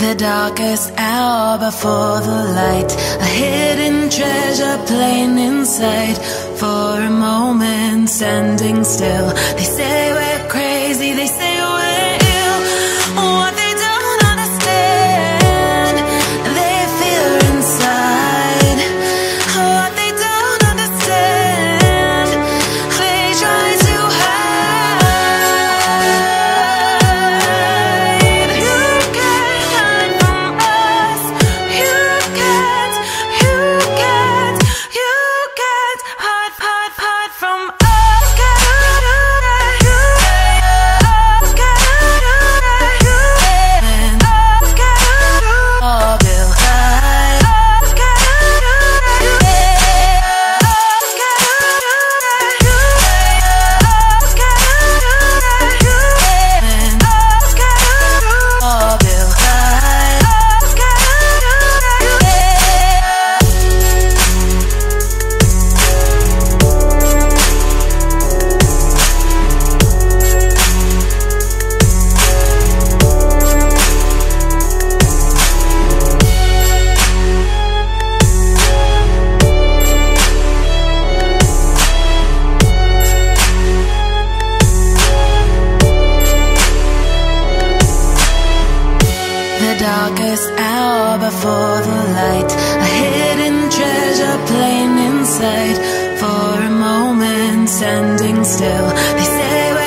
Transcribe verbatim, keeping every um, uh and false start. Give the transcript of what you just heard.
The darkest hour before the light, a hidden treasure plain in sight. For a moment standing still, they say we're crazy, they say we're ill. What they don't understand, they feel inside. What they don't understand, they try to hide. You can't hide from us. You can't, you can't, you can't hide, hide, hide from us. The darkest hour before the light, a hidden treasure plain in sight. For a moment standing still, they say we're